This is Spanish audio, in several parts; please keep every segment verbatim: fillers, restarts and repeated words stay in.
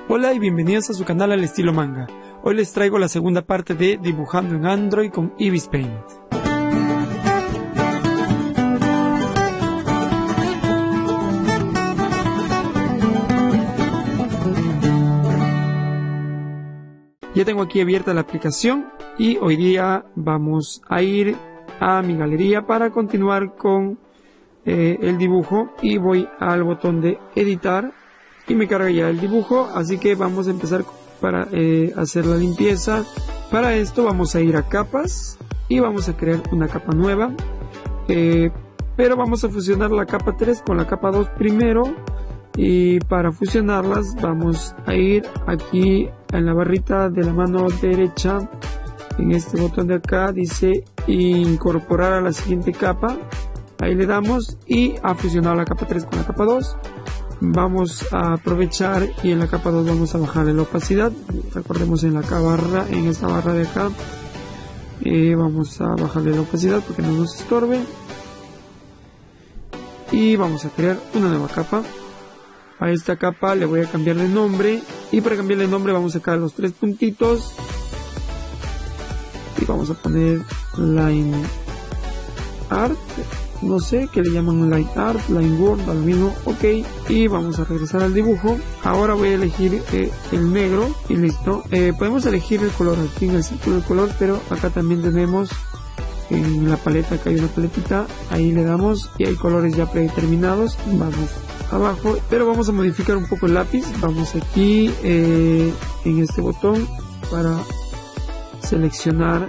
Hola y bienvenidos a su canal Al Estilo Manga. Hoy les traigo la segunda parte de Dibujando en Android con Ibis Paint. Ya tengo aquí abierta la aplicación y hoy día vamos a ir a mi galería para continuar con eh, el dibujo, y voy al botón de editar y me carga ya el dibujo, así que vamos a empezar para eh, hacer la limpieza. Para esto vamos a ir a capas y vamos a crear una capa nueva, eh, pero vamos a fusionar la capa tres con la capa dos primero, y para fusionarlas vamos a ir aquí en la barrita de la mano derecha, en este botón de acá dice incorporar a la siguiente capa, ahí le damos y a fusionar la capa tres con la capa dos. Vamos a aprovechar y en la capa dos vamos a bajarle la opacidad. Recordemos en la barra, en esta barra de acá, eh, vamos a bajarle la opacidad porque no nos estorbe, y vamos a crear una nueva capa. A esta capa le voy a cambiar de nombre, y para cambiarle de nombre vamos a sacar los tres puntitos y vamos a poner line art, no sé qué le llaman, line art, line world, lo mismo. Ok, y vamos a regresar al dibujo. Ahora voy a elegir eh, el negro y listo. Eh, podemos elegir el color aquí en el círculo de color, pero acá también tenemos en la paleta, acá hay una paletita, ahí le damos y hay colores ya predeterminados. Vamos abajo, pero vamos a modificar un poco el lápiz. Vamos aquí eh, en este botón para seleccionar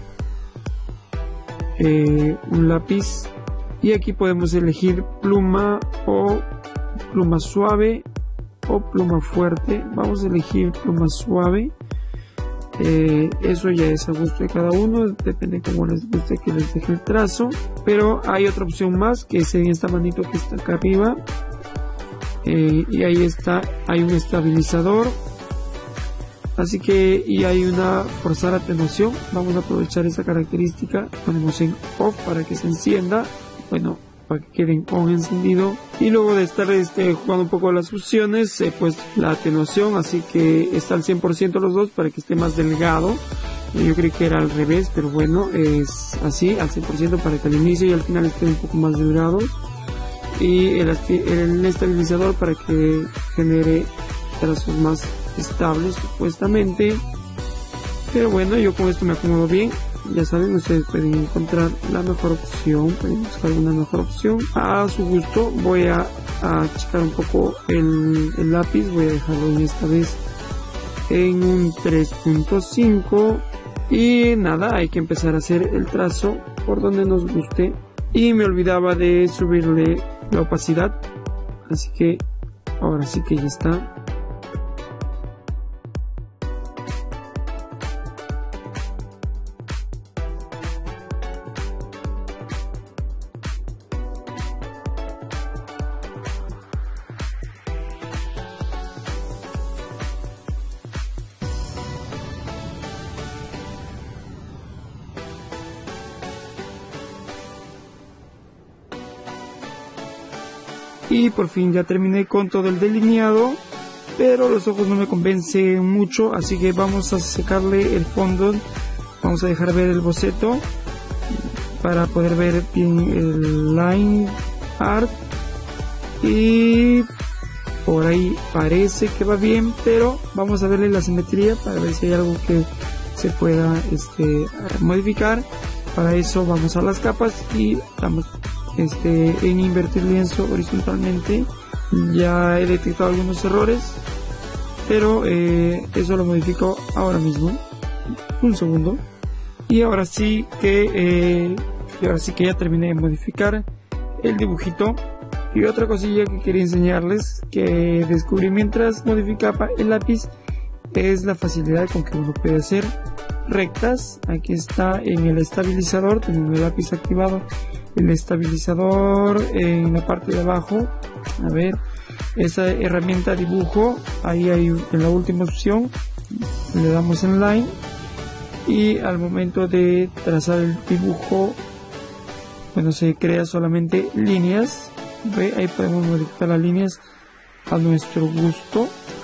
eh, un lápiz, y aquí podemos elegir pluma o pluma suave o pluma fuerte. Vamos a elegir pluma suave. Eh, eso ya es a gusto de cada uno, depende cómo les guste que les deje el trazo, pero hay otra opción más, que es en esta manito que está acá arriba. Eh, y ahí está, hay un estabilizador, así que, y hay una forzar atenuación. Vamos a aprovechar esa característica, ponemos en off para que se encienda, bueno, para que quede en on encendido, y luego de estar este, jugando un poco las opciones, eh, pues la atenuación, así que está al cien por ciento los dos para que esté más delgado. Yo creí que era al revés, pero bueno, es así, al cien por ciento para que al inicio y al final esté un poco más delgado, y el, el estabilizador para que genere trazos más estables supuestamente. Pero bueno, yo con esto me acomodo bien. Ya saben, ustedes pueden encontrar la mejor opción, pueden buscar una mejor opción a su gusto. Voy a, a achicar un poco el, el lápiz, voy a dejarlo en esta vez en un tres punto cinco, y nada, hay que empezar a hacer el trazo por donde nos guste. Y me olvidaba de subirle la opacidad, así que ahora sí que ya está. Y por fin ya terminé con todo el delineado, pero los ojos no me convencen mucho, así que vamos a secarle el fondo. Vamos a dejar ver el boceto para poder ver bien el line art, y por ahí parece que va bien, pero vamos a verle la simetría para ver si hay algo que se pueda este, modificar. Para eso vamos a las capas y damos Este, en invertir lienzo horizontalmente. Ya he detectado algunos errores, pero eh, eso lo modifico ahora mismo. Un segundo. Y ahora sí que eh, y ahora sí que ya terminé de modificar el dibujito. Y otra cosilla que quería enseñarles, que descubrí mientras modificaba el lápiz, es la facilidad con que uno puede hacer rectas. Aquí está en el estabilizador, tengo el lápiz activado. El estabilizador en la parte de abajo, a ver, esa herramienta dibujo, ahí hay en la última opción, le damos en line, y al momento de trazar el dibujo, bueno, se crea solamente líneas. ¿Ve? Ahí podemos modificar las líneas a nuestro gusto.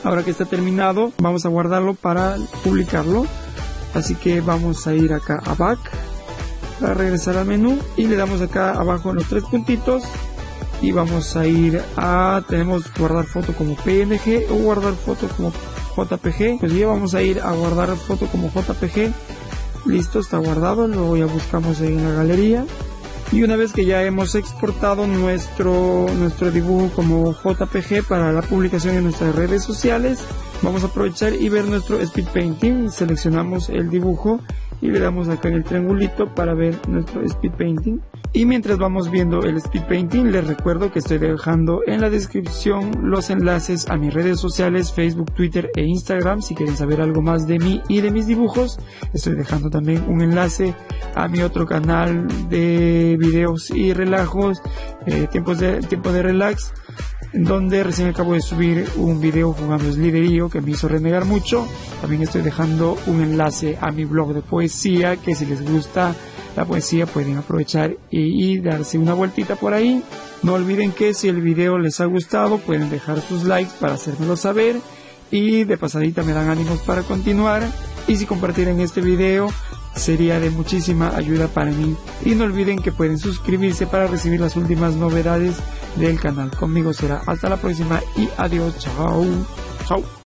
Ahora que está terminado, vamos a guardarlo para publicarlo. Así que vamos a ir acá a Back para regresar al menú y le damos acá abajo en los tres puntitos y vamos a ir a, tenemos guardar foto como P N G o guardar foto como J P G. Pues ya vamos a ir a guardar foto como J P G. Listo, está guardado, luego ya buscamos ahí en la galería. Y una vez que ya hemos exportado nuestro, nuestro dibujo como J P G para la publicación en nuestras redes sociales, vamos a aprovechar y ver nuestro Speed Painting. Seleccionamos el dibujo y le damos acá en el triangulito para ver nuestro Speed Painting. Y mientras vamos viendo el Speed Painting, les recuerdo que estoy dejando en la descripción los enlaces a mis redes sociales, Facebook, Twitter e Instagram. Si quieren saber algo más de mí y de mis dibujos, estoy dejando también un enlace a mi otro canal de videos y relajos, eh, tiempos de, tiempo de relax, donde recién acabo de subir un video jugando Sliderío que me hizo renegar mucho. También estoy dejando un enlace a mi blog de poesía, que si les gusta la poesía pueden aprovechar y, y darse una vueltita por ahí. No olviden que si el video les ha gustado pueden dejar sus likes para hacérmelo saber y de pasadita me dan ánimos para continuar. Y si compartieran este video sería de muchísima ayuda para mí. Y no olviden que pueden suscribirse para recibir las últimas novedades del canal. Conmigo será hasta la próxima y adiós. Chao. Chao.